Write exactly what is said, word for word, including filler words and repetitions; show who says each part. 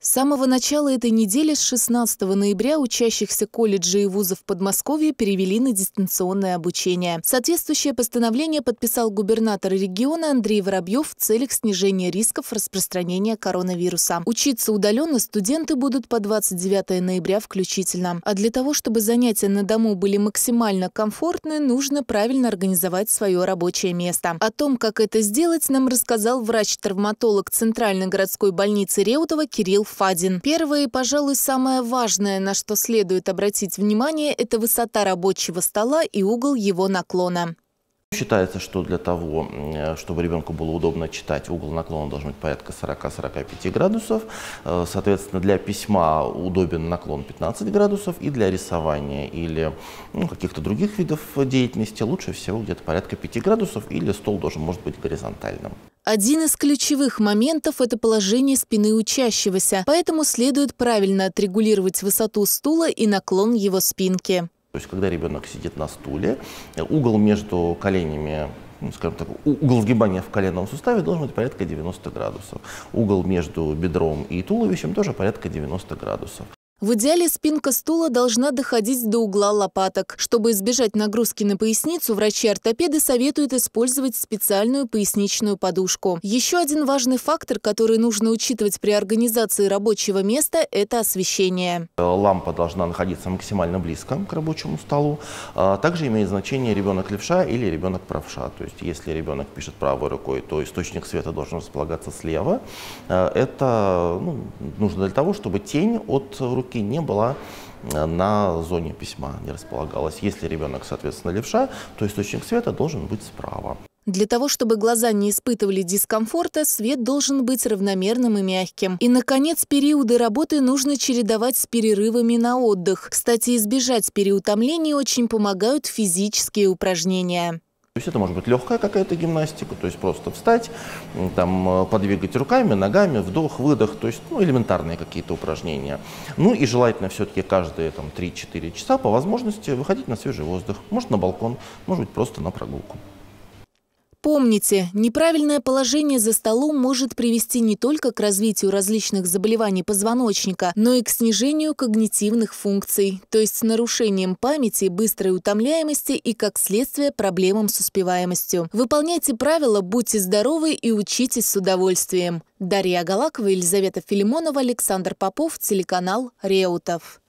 Speaker 1: С самого начала этой недели, с шестнадцатого ноября, учащихся колледжей и вузов Подмосковья перевели на дистанционное обучение. Соответствующее постановление подписал губернатор региона Андрей Воробьев в целях снижения рисков распространения коронавируса. Учиться удаленно студенты будут по двадцать девятое ноября включительно. А для того, чтобы занятия на дому были максимально комфортны, нужно правильно организовать свое рабочее место. О том, как это сделать, нам рассказал врач-травматолог Центральной городской больницы Реутова Кирилл Фадин. Первое и, пожалуй, самое важное, на что следует обратить внимание, это высота рабочего стола и угол его наклона.
Speaker 2: Считается, что для того, чтобы ребенку было удобно читать, угол наклона должен быть порядка сорока-сорока пяти градусов. Соответственно, для письма удобен наклон пятнадцать градусов, и для рисования или ну, каких-то других видов деятельности лучше всего где-то порядка пяти градусов, или стол должен может быть горизонтальным.
Speaker 1: Один из ключевых моментов – это положение спины учащегося, поэтому следует правильно отрегулировать высоту стула и наклон его спинки.
Speaker 2: То есть, когда ребенок сидит на стуле, угол между коленями, ну, скажем так, угол сгибания в коленном суставе должен быть порядка девяноста градусов. Угол между бедром и туловищем тоже порядка девяноста градусов.
Speaker 1: В идеале спинка стула должна доходить до угла лопаток. Чтобы избежать нагрузки на поясницу, врачи-ортопеды советуют использовать специальную поясничную подушку. Еще один важный фактор, который нужно учитывать при организации рабочего места – это освещение.
Speaker 2: Лампа должна находиться максимально близко к рабочему столу. Также имеет значение ребенок левша или ребенок правша. То есть, если ребенок пишет правой рукой, то источник света должен располагаться слева. Это ну, нужно для того, чтобы тень от руки не была на зоне письма, не располагалась. Если ребенок, соответственно, левша, то источник света должен быть справа.
Speaker 1: Для того, чтобы глаза не испытывали дискомфорта, свет должен быть равномерным и мягким. И, наконец, периоды работы нужно чередовать с перерывами на отдых. Кстати, избежать переутомления очень помогают физические упражнения.
Speaker 2: То есть это может быть легкая какая-то гимнастика, то есть просто встать, там, подвигать руками, ногами, вдох, выдох, то есть ну, элементарные какие-то упражнения. Ну и желательно все-таки каждые три-четыре часа по возможности выходить на свежий воздух, может на балкон, может быть просто на прогулку.
Speaker 1: Помните, неправильное положение за столом может привести не только к развитию различных заболеваний позвоночника, но и к снижению когнитивных функций, то есть с нарушением памяти, быстрой утомляемости и, как следствие, проблемам с успеваемостью. Выполняйте правила, будьте здоровы и учитесь с удовольствием. Дарья Галакова, Елизавета Филимонова, Александр Попов, телеканал Реутов.